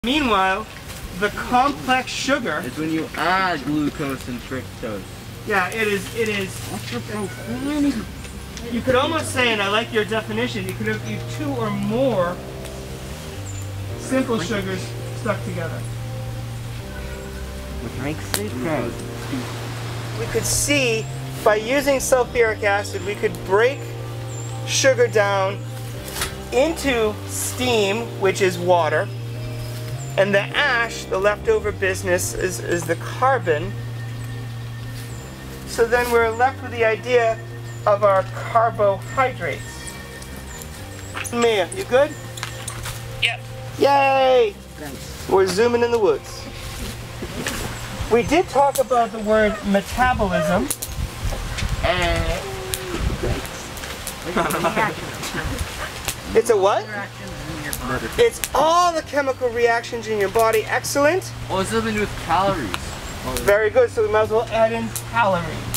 Meanwhile, the complex sugar. It's when you add glucose and fructose. Yeah, it is. You could almost say, and I like your definition, you could have 2 or more simple sugars stuck together. Which makes it gross. We could see by using sulfuric acid, we could break sugar down into steam, which is water, and the ash, the leftover business, is the carbon. So then we're left with the idea of our carbohydrates. Mia, you good? Yep. Yay! Thanks. We're zooming in the woods. We did talk about the word metabolism. It's a what? It's all the chemical reactions in your body. Excellent. Oh, it's something to do with calories. Very good. So we might as well add in calories.